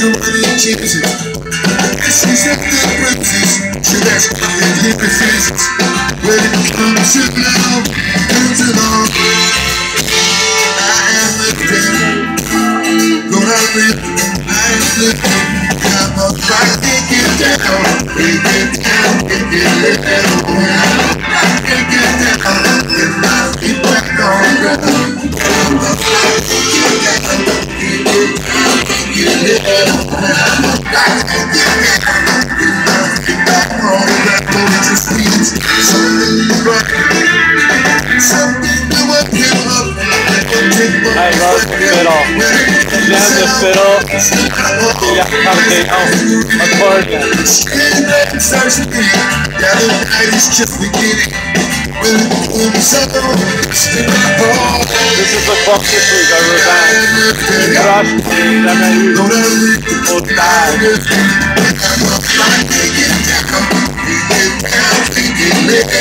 somebody changes. She's at the princess. She that's fucking hippie faces. Ready to come to now. Come to now. I am the king. Lord, I live. I am the king. I'm a fight. Take it down. Take it down. Take it down. Take it down. Get my feet back on ground. I'm a fight. Take it down. Take it down. Take it down. I'm a fight. Take it down. Get my feet back on that road to speed. Something right. Something to what you love. I love the fiddle. Jam the fiddle. Yeah, okay, accordion. This is the focus we got revenge. Crush, Damayu, Otai.